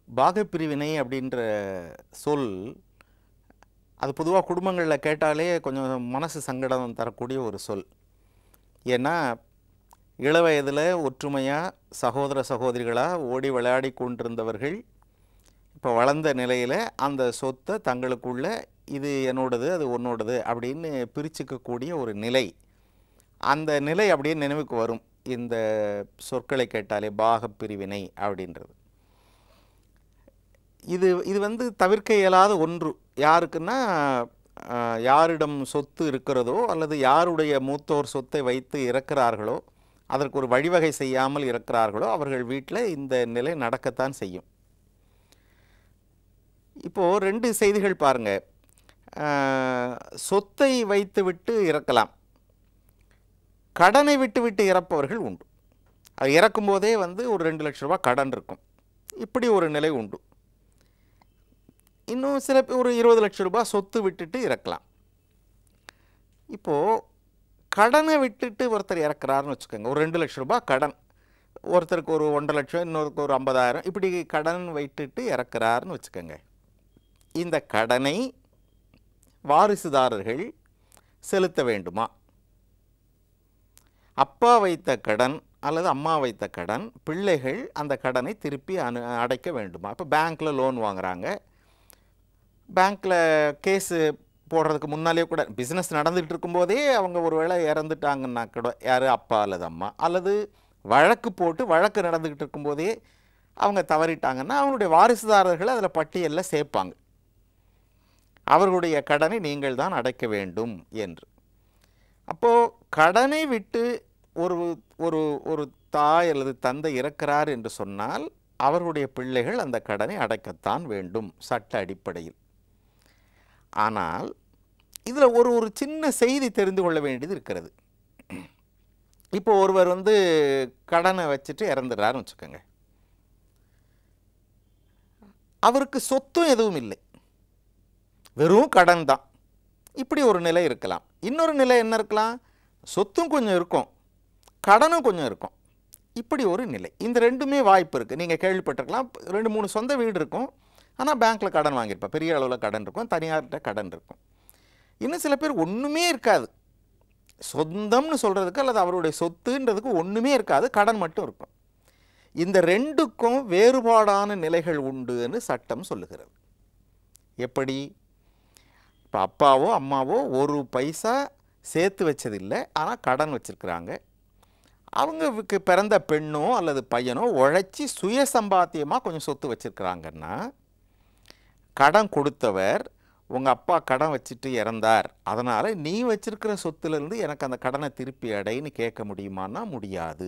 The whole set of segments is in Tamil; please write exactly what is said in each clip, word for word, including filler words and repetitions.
பாகப்பிரிவினை அப்படின்ற சொல் அது பொதுவாக குடும்பங்களில் கேட்டாலே கொஞ்சம் மனசு சங்கடம் தரக்கூடிய ஒரு சொல். ஏன்னா இளவயதில் ஒற்றுமையாக சகோதர சகோதரிகளாக ஓடி விளையாடி கொண்டிருந்தவர்கள் இப்போ வளர்ந்த நிலையில் அந்த சொத்தை தங்களுக்குள்ள இது என்னோடது அது உன்னோடது அப்படின்னு பிரிச்சுக்கக்கூடிய ஒரு நிலை, அந்த நிலை அப்படியே நினைவுக்கு வரும் இந்த சொற்களை கேட்டாலே, பாகப்பிரிவினை அப்படின்றது. இது இது வந்து தவிர்க்க இயலாத ஒன்று. யாருக்குன்னா யாரிடம் சொத்து இருக்கிறதோ அல்லது யாருடைய மூத்தோர் சொத்தை வைத்து இறக்கிறார்களோ, அதற்கு ஒரு வழிவகை செய்யாமல் இருக்கிறார்களோ அவர்கள் வீட்டில் இந்த நிலை நடக்கத்தான் செய்யும். இப்போது ரெண்டு செய்திகள் பாருங்கள். சொத்தை வைத்து விட்டு இறக்கலாம், கடனை விட்டு விட்டு இறப்பவர்கள் உண்டு. அது இறக்கும்போதே வந்து ஒரு ரெண்டு லட்ச ரூபா கடன் இருக்கும். இப்படி ஒரு நிலை உண்டு. இன்னும் சில ஒரு இருபது லட்சம் ரூபாய் சொத்து விட்டுட்டு இறக்கலாம். இப்போது கடனை விட்டுட்டு ஒருத்தர் இறக்குறாருன்னு வச்சுக்கோங்க. ஒரு ரெண்டு லட்ச ரூபாய் கடன், ஒருத்தருக்கு ஒரு ஒன்றரை லட்சம், இன்னொருக்கு ஒரு ஐம்பதாயிரம், இப்படி கடன் வைட்டுட்டு இறக்குறாருன்னு வச்சுக்கோங்க. இந்த கடனை வாரிசுதாரர்கள் செலுத்த வேண்டுமா? அப்பா வைத்த கடன் அல்லது அம்மா வைத்த கடன், பிள்ளைகள் அந்த கடனை திருப்பி அனு அடைக்க வேண்டுமா? இப்போ பேங்க்கில் லோன் வாங்குகிறாங்க. பேங்க்கில் கேஸு போடுறதுக்கு முன்னாலே கூட பிஸ்னஸ் நடந்துகிட்டு இருக்கும்போதே அவங்க ஒரு வேளை இறந்துட்டாங்கன்னா கூட, யார் அப்பா அல்லது அம்மா, அல்லது வழக்கு போட்டு வழக்கு நடந்துக்கிட்டு இருக்கும்போதே அவங்க தவறிட்டாங்கன்னா அவங்களுடைய வாரிசுதாரர்களை அதில் பட்டியலில் சேர்ப்பாங்க. அவர்களுடைய கடனை நீங்கள் தான் அடைக்க வேண்டும் என்று. அப்போது கடனை விட்டு ஒரு ஒரு ஒரு தாய் அல்லது தந்தை இறக்கிறார் என்று சொன்னால் அவர்களுடைய பிள்ளைகள் அந்த கடனை அடைக்கத்தான் வேண்டும் சட்ட அடிப்படையில். ஆனால் இதில் ஒரு ஒரு சின்ன செய்தி தெரிந்து கொள்ள வேண்டியது இருக்கிறது. இப்போ ஒருவர் வந்து கடனை வச்சுட்டு இறந்துடுறாருன்னு வச்சுக்கோங்க. அவருக்கு சொத்தும் எதுவும் இல்லை, வெறும் கடன் தான். இப்படி ஒரு நிலை இருக்கலாம். இன்னொரு நிலை என்ன இருக்கலாம்? சொத்தும் கொஞ்சம் இருக்கும், கடனும் கொஞ்சம் இருக்கும். இப்படி ஒரு நிலை. இந்த ரெண்டுமே வாய்ப்பு இருக்குது. நீங்கள் கேள்விப்பட்டிருக்கலாம், ரெண்டு மூணு சொந்த வீடு இருக்கும், ஆனால் பேங்க்கில் கடன் வாங்கியிருப்பேன், பெரிய அளவில் கடன் இருக்கும், தனியார்கிட்ட கடன் இருக்கும். இன்னும் சில பேர் ஒன்றுமே இருக்காது, சொந்தம்னு சொல்கிறதுக்கு அல்லது அவருடைய சொத்துன்றதுக்கு ஒன்றுமே இருக்காது, கடன் மட்டும் இருக்கும். இந்த ரெண்டுக்கும் வேறுபாடான நிலைகள் உண்டுன்னு சட்டம் சொல்லுகிறது. எப்படி? இப்போ அப்பாவோ அம்மாவோ ஒரு பைசா சேர்த்து வச்சதில்லை, ஆனால் கடன் வச்சுருக்குறாங்க. அவங்களுக்கு பிறந்த பெண்ணோ அல்லது பையனோ உழைச்சி சுய சம்பாத்தியமாக கொஞ்சம் சொத்து வச்சுருக்குறாங்கன்னா, கடன் கொடுத்தவர் உங்கள் அப்பா கடன் வச்சுட்டு இறந்தார், அதனால் நீ வச்சிருக்கிற சொத்துலேருந்து எனக்கு அந்த கடனை திருப்பி அடைன்னு கேட்க முடியுமான்னா முடியாது.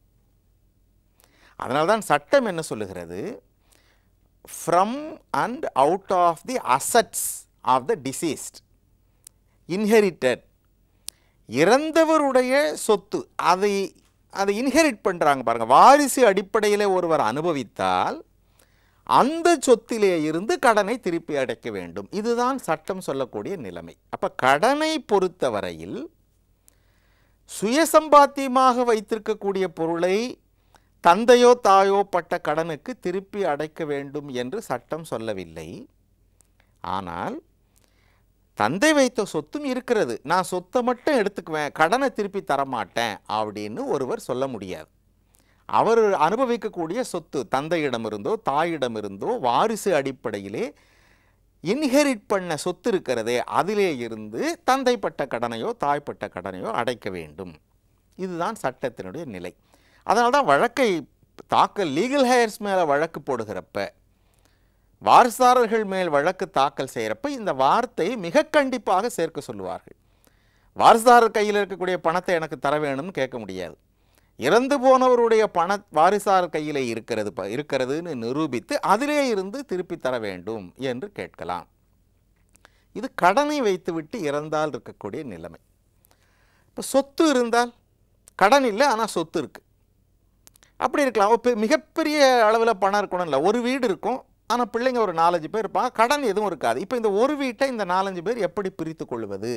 அதனால தான் சட்டம் என்ன சொல்லுகிறது? From and out of the assets of the deceased inherited, இறந்தவருடைய சொத்து அதை அதை இன்ஹெரிட் பண்ணுறாங்க பாருங்கள். வாரிசு அடிப்படையில் ஒருவர் அனுபவித்தால் அந்த சொத்திலே இருந்து கடனை திருப்பி அடைக்க வேண்டும். இதுதான் சட்டம் சொல்லக்கூடிய நிலைமை. அப்போ கடனை பொறுத்தவரையில் சுயசம்பாத்தியமாக வைத்திருக்கக்கூடிய பொருளை தந்தையோ தாயோ பட்ட கடனுக்கு திருப்பி அடைக்க வேண்டும் என்று சட்டம் சொல்லவில்லை. ஆனால் தந்தை வைத்த சொத்தும் இருக்கிறது, நான் சொத்தை மட்டும் எடுத்துக்குவேன், கடனை திருப்பி தரமாட்டேன் அப்படின்னு ஒருவர் சொல்ல முடியாது. அவர் அனுபவிக்கக்கூடிய சொத்து தந்தையிடமிருந்தோ தாயிடமிருந்தோ வாரிசு அடிப்படையிலே இன்ஹெரிட் பண்ண சொத்து இருக்கிறதே, அதிலே இருந்து தந்தைப்பட்ட கடனையோ தாய்ப்பட்ட கடனையோ அடைக்க வேண்டும். இதுதான் சட்டத்தினுடைய நிலை. அதனால தான் வழக்கை தாக்கல் லீகல் ஹேர்ஸ் மேலே வழக்கு போடுகிறப்ப, வாரிசுதாரர்கள் மேல் வழக்கு தாக்கல் செய்கிறப்ப இந்த வார்த்தை மிக கண்டிப்பாக சேர்க்க சொல்லுவார்கள். வாரிசுதாரர் கையில் இருக்கக்கூடிய பணத்தை எனக்கு தர வேணும்னு கேட்க முடியாது. இறந்து போனவருடைய பண வாரிசார் கையில் இருக்கிறது இருக்கிறதுன்னு நிரூபித்து அதிலே இருந்து திருப்பி தர வேண்டும் என்று கேட்கலாம். இது கடனை வைத்துவிட்டு இறந்தால் இருக்கக்கூடிய நிலைமை. இப்போ சொத்து இருந்தால், கடன் இல்லை ஆனால் சொத்து இருக்குது, அப்படி இருக்கலாம். இப்போ மிகப்பெரிய அளவில் பணம் இருக்கணும் இல்லை, ஒரு வீடு இருக்கும் ஆனால் பிள்ளைங்க ஒரு நாலஞ்சு பேர் இருப்பாங்க, கடன் எதுவும் இருக்காது. இப்போ இந்த ஒரு வீட்டை இந்த நாலஞ்சு பேர் எப்படி பிரித்து கொள்வது?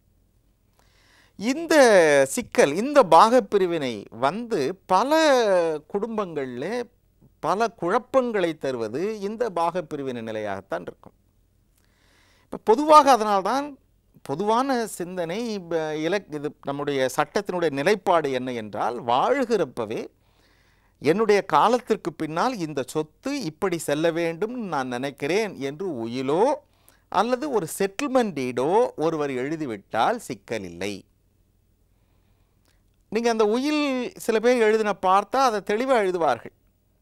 இந்த சிக்கல், இந்த பாகப்பிரிவினை வந்து பல குடும்பங்களில் பல குழப்பங்களை தருவது இந்த பாகப்பிரிவினை நிலையாகத்தான் இருக்கும். இப்போ பொதுவாக அதனால்தான் பொதுவான சிந்தனை இலக் இது நம்முடைய சட்டத்தினுடைய நிலைப்பாடு என்ன என்றால், வாழ்கிறப்பவே என்னுடைய காலத்திற்கு பின்னால் இந்த சொத்து இப்படி செல்ல வேண்டும் நான் நினைக்கிறேன் என்று உயிலோ அல்லது ஒரு செட்டில்மெண்ட் டீடோ ஒருவர் எழுதிவிட்டால் சிக்கல் இல்லை. நீங்கள் அந்த உயில் சில பேர் எழுதின பார்த்தா அதை தெளிவாக எழுதுவார்கள்.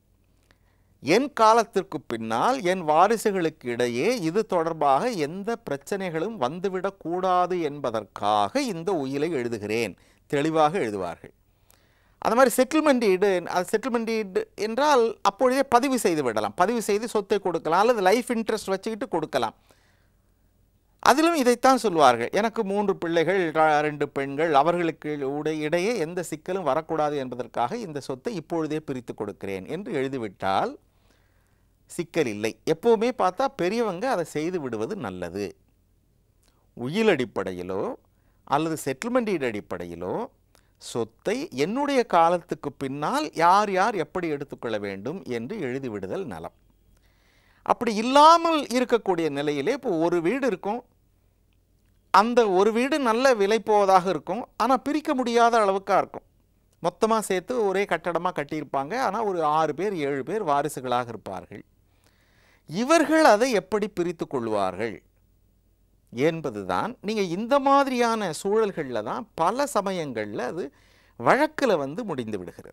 என் காலத்திற்கு பின்னால் என் வாரிசுகளுக்கு இடையே இது தொடர்பாக எந்த பிரச்சனைகளும் வந்துவிடக்கூடாது என்பதற்காக இந்த உயிலை எழுதுகிறேன், தெளிவாக எழுதுவார்கள். அது மாதிரி செட்டில்மெண்ட் டீடு, அது செட்டில்மெண்ட் டீடு என்றால் அப்பொழுதே பதிவு செய்து விடலாம், பதிவு செய்து சொத்தை கொடுக்கலாம் அல்லது லைஃப் இன்ட்ரெஸ்ட் வச்சுக்கிட்டு கொடுக்கலாம். அதிலும் இதைத்தான் சொல்வார்கள், எனக்கு மூன்று பிள்ளைகள், ரெண்டு பெண்கள், அவர்களுக்கு இடையே எந்த சிக்கலும் வரக்கூடாது என்பதற்காக இந்த சொத்தை இப்பொழுதே பிரித்து கொடுக்கிறேன் என்று எழுதிவிட்டால் சிக்கல் இல்லை. எப்போவுமே பார்த்தா பெரியவங்க அதை செய்து விடுவது நல்லது. உயில் அடிப்படையிலோ அல்லது செட்டில்மெண்ட் டீட் அடிப்படையிலோ சொத்தை என்னுடைய காலத்துக்கு பின்னால் யார் யார் எப்படி எடுத்துக்கொள்ள வேண்டும் என்று எழுதிவிடுதல் நலம். அப்படி இல்லாமல் இருக்கக்கூடிய நிலையிலே இப்போ ஒரு வீடு இருக்கும், அந்த ஒரு வீடு நல்ல விலை போவதாக இருக்கும், ஆனால் பிரிக்க முடியாத அளவுக்காக இருக்கும். மொத்தமாக சேர்த்து ஒரே கட்டடமாக கட்டியிருப்பாங்க, ஆனால் ஒரு ஆறு பேர் ஏழு பேர் வாரிசுகளாக இருப்பார்கள். இவர்கள் அதை எப்படி பிரித்து கொள்வார்கள் என்பதுதான். நீங்கள் இந்த மாதிரியான சூழல்களில் தான் பல சமயங்களில் அது வழக்கில் வந்து முடிந்து விடுகிறது.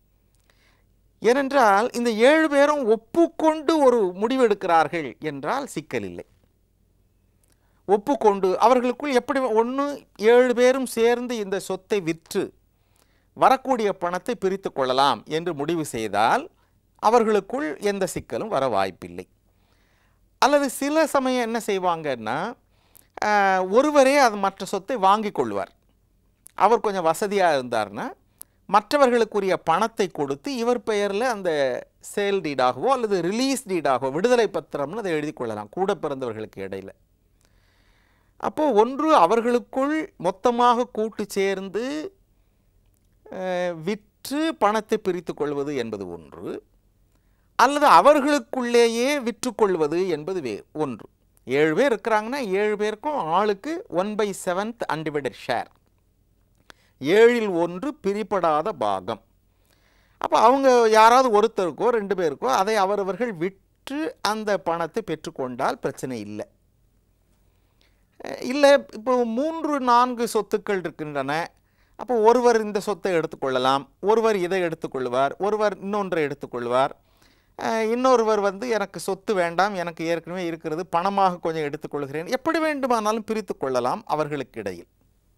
ஏனென்றால் இந்த ஏழு பேரும் ஒப்புக்கொண்டு ஒரு முடிவெடுக்கிறார்கள் என்றால் சிக்கல் இல்லை. ஒப்புக்கொண்டு அவர்களுக்குள் எப்படி ஒன்று ஏழு பேரும் சேர்ந்து இந்த சொத்தை விற்று வரக்கூடிய பணத்தை பிரித்து கொள்ளலாம் என்று முடிவு செய்தால் அவர்களுக்குள் எந்த சிக்கலும் வர வாய்ப்பில்லை. அல்லது சில சமயம் என்ன செய்வாங்கன்னா, ஒருவரே அது மற்ற சொத்தை வாங்கி கொள்வார். அவர் கொஞ்சம் வசதியாக இருந்தார்னா மற்றவர்களுக்குரிய பணத்தை கொடுத்து இவர் பெயரில் அந்த சேல் டீடாகவோ அல்லது ரிலீஸ் டீடாகவோ விடுதலை பத்திரம்னு அதை எழுதி கொள்ளலாம் கூட பிறந்தவர்களுக்கு இடையில். அப்போது ஒன்று அவர்களுக்குள் மொத்தமாக கூட்டு சேர்ந்து விற்று பணத்தை பிரித்து கொள்வது என்பது ஒன்று, அல்லது அவர்களுக்குள்ளேயே விற்றுக்கொள்வது என்பது வே ஒன்று. ஏழு பேர் இருக்கிறாங்கன்னா ஏழு பேருக்கும் ஆளுக்கு one by seventh undivided share, ஏழில் ஒன்று பிரிப்படாத பாகம். அப்போ அவங்க யாராவது ஒருத்தருக்கோ ரெண்டு பேருக்கோ அதை அவரவர்கள் விற்று அந்த பணத்தை பெற்றுக்கொண்டால் பிரச்சனை இல்லை. இல்லை இப்போ மூன்று நான்கு சொத்துக்கள் இருக்கின்றன, அப்போ ஒருவர் இந்த சொத்தை எடுத்துக்கொள்ளலாம், ஒருவர் இதை எடுத்துக்கொள்வார், ஒருவர் இன்னொன்றை எடுத்துக்கொள்வார், இன்னொருவர் வந்து எனக்கு சொத்து வேண்டாம், எனக்கு ஏற்கனவே இருக்கிறது, பணமாக கொஞ்சம் எடுத்துக்கொள்கிறேன், எப்படி வேண்டுமானாலும் பிரித்து கொள்ளலாம் அவர்களுக்கு இடையில்.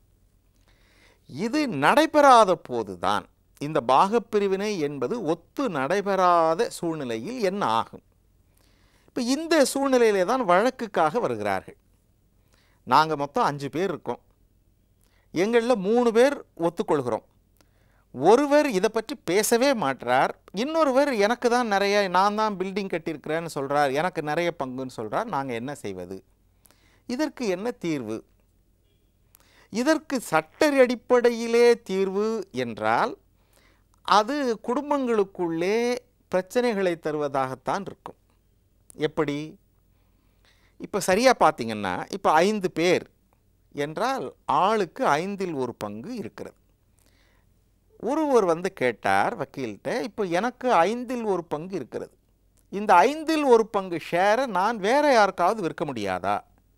இது நடைபெறாத போதுதான் இந்த பாகப்பிரிவினை என்பது ஒத்து நடைபெறாத சூழ்நிலையில் என்ன ஆகும். இப்போ இந்த சூழ்நிலையிலே தான் வழக்குக்காக வருகிறார்கள். நாங்கள் மொத்தம் அஞ்சு பேர் இருக்கோம், எங்களில் மூணு பேர் ஒத்துக்கொள்கிறோம், ஒருவர் இதை பற்றி பேசவே மாட்டார், இன்னொருவர் எனக்கு தான் நிறைய, நான் தான் பில்டிங் கட்டியிருக்கிறேன்னு சொல்கிறார், எனக்கு நிறைய பங்குன்னு சொல்கிறார். நாங்கள் என்ன செய்வது? இதற்கு என்ன தீர்வு? இதற்கு சட்ட அடிப்படையிலே தீர்வு என்றால் அது குடும்பங்களுக்குள்ளே பிரச்சனைகளை தருவதாகத்தான் இருக்கும். எப்படி? இப்போ சரியாக பார்த்தீங்கன்னா, இப்போ ஐந்து பேர் என்றால் ஆளுக்கு ஐந்தில் ஒரு பங்கு இருக்கிறது. ஒருவர் வந்து கேட்டார் வக்கீல்கிட்ட, இப்போ எனக்கு ஐந்தில் ஒரு பங்கு இருக்கிறது, இந்த ஐந்தில் ஒரு பங்கு ஷேரை நான் வேற யாருக்காவது விற்க முடியாதா?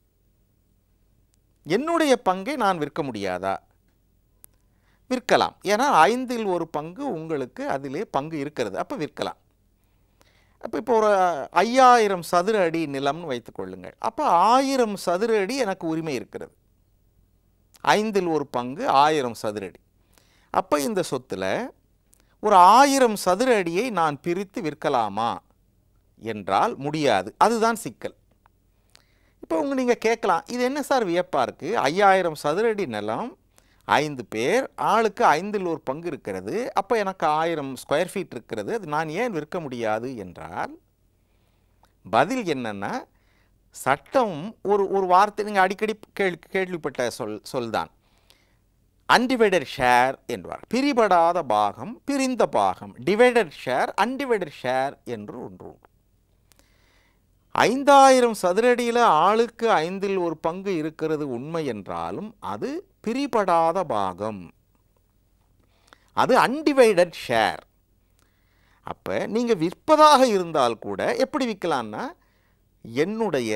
என்னுடைய பங்கை நான் விற்க முடியாதா? விற்கலாம், ஏன்னா ஐந்தில் ஒரு பங்கு உங்களுக்கு அதிலே பங்கு இருக்கிறது, அப்போ விற்கலாம். அப்போ இப்போ ஒரு ஐயாயிரம் சதுர அடி நிலம்னு வைத்துக்கொள்ளுங்கள், அப்போ ஆயிரம் சதுர அடி எனக்கு உரிமை இருக்கிறது, ஐந்தில் ஒரு பங்கு ஆயிரம் சதுர அடி. அப்போ இந்த சொத்தில் ஒரு ஆயிரம் சதுர அடியை நான் பிரித்து விற்கலாமா என்றால் முடியாது. அதுதான் சிக்கல். இப்போ உங்க நீங்கள் கேட்கலாம், இது என்ன சார் வியப்பாக இருக்குது, ஐயாயிரம் சதுர அடி நிலம், ஐந்து பேர், ஆளுக்கு ஐந்தில் ஒரு பங்கு இருக்கிறது, அப்போ எனக்கு ஆயிரம் ஸ்கொயர் ஃபீட் இருக்கிறது, அது நான் ஏன் விற்க முடியாது என்றால் பதில் என்னன்னா, சட்டம் ஒரு ஒரு வார்த்தை நீங்கள் அடிக்கடி கேள்வி கேள்விப்பட்ட சொல் சொல்தான், அன்டிவைடட் ஷேர் என்பார். பிரிபடாத பாகம், பிரிந்த பாகம். டிவைடட் ஷேர், அன்டிவைடட் ஷேர் என்று ஒன்று உண்டு. ஐந்தாயிரம் சதுரடியில் ஆளுக்கு ஐந்தில் ஒரு பங்கு இருக்கிறது உண்மை என்றாலும் அது பிரிபடாத பாகம், அது அன்டிவைடட் ஷேர். அப்போ நீங்கள் விற்பதாக இருந்தால் கூட எப்படி விற்கலான்னா, என்னுடைய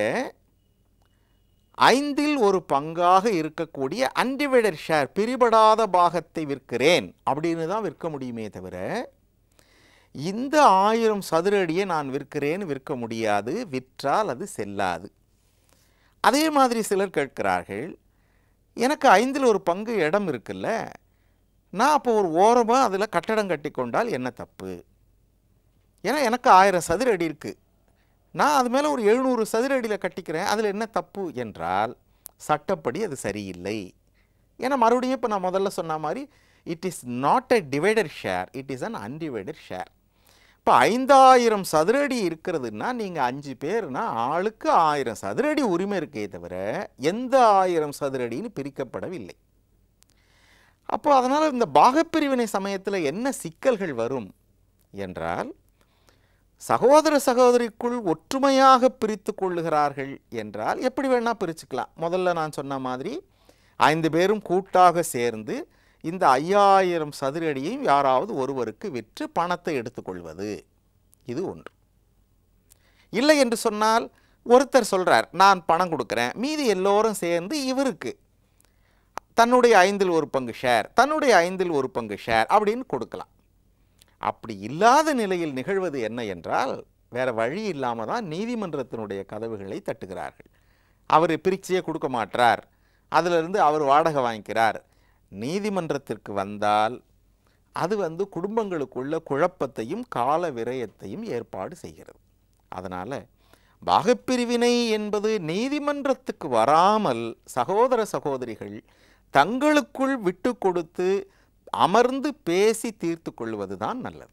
ஐந்தில் ஒரு பங்காக இருக்கக்கூடிய அன்டிவைடட் ஷேர், பிரிபடாத பாகத்தை விற்கிறேன் அப்படின்னு தான் விற்க முடியுமே தவிர, இந்த ஆயிரம் சதுரடியை நான் விற்கிறேன் விற்க முடியாது, விற்றால் அது செல்லாது. அதே மாதிரி சிலர் கேட்கிறார்கள், எனக்கு ஐந்தில் ஒரு பங்கு இடம் இருக்குல்ல, நான் அப்போ ஒரு ஓரமாக அதில் கட்டடம் கட்டி கொண்டால் என்ன தப்பு? ஏன்னா எனக்கு ஆயிரம் சதுர அடி இருக்குது, நான் அது மேலே ஒரு எழுநூறு சதுர அடியில் கட்டிக்கிறேன், அதில் என்ன தப்பு என்றால் சட்டப்படி அது சரியில்லை. ஏன்னா மறுபடியும் இப்போ நான் முதல்ல சொன்ன மாதிரி it is not a divided share, it is an undivided share. இப்போ ஐந்தாயிரம் சதுரடி இருக்கிறதுனா நீங்கள் அஞ்சு பேர்னா ஆளுக்கு ஆயிரம் சதுரடி உரிமை இருக்கே தவிர எந்த ஆயிரம் சதுரடின்னு பிரிக்கப்படவில்லை. அப்போ அதனால் இந்த பாகப்பிரிவினை சமயத்தில் என்ன சிக்கல்கள் வரும் என்றால், சகோதர சகோதரிக்குள் ஒற்றுமையாக பிரித்து கொள்ளுகிறார்கள் என்றால் எப்படி வேணால் பிரிச்சுக்கலாம். முதல்ல நான் சொன்ன மாதிரி ஐந்து பேரும் கூட்டாக சேர்ந்து இந்த ஐயாயிரம் சதுரடியையும் யாராவது ஒருவருக்கு விற்று பணத்தை எடுத்துக்கொள்வது, இது ஒன்று. இல்லை என்று சொன்னால் ஒருத்தர் சொல்கிறார் நான் பணம் கொடுக்குறேன், மீதி எல்லோரும் சேர்ந்து இவருக்கு தன்னுடைய ஐந்தில் ஒரு பங்கு ஷேர், தன்னுடைய ஐந்தில் ஒரு பங்கு ஷேர் அப்படின்னு கொடுக்கலாம். அப்படி இல்லாத நிலையில் நிகழ்வது என்ன என்றால், வேறு வழி இல்லாமல் தான் நீதிமன்றத்தினுடைய கதவுகளை தட்டுகிறார்கள். அவர் பிரிச்சியே கொடுக்க மாட்டார், அதிலிருந்து அவர் வாடகை வாங்கிக்கிறார். நீதிமன்றத்திற்கு வந்தால் அது வந்து குடும்பங்களுக்குள்ள குழப்பத்தையும் கால விரயத்தையும் ஏற்பாடு செய்கிறது. அதனால் பாகப்பிரிவினை என்பது நீதிமன்றத்துக்கு வராமல் சகோதர சகோதரிகள் தங்களுக்குள் விட்டு கொடுத்து அமர்ந்து பேசி தீர்த்து கொள்வது தான் நல்லது.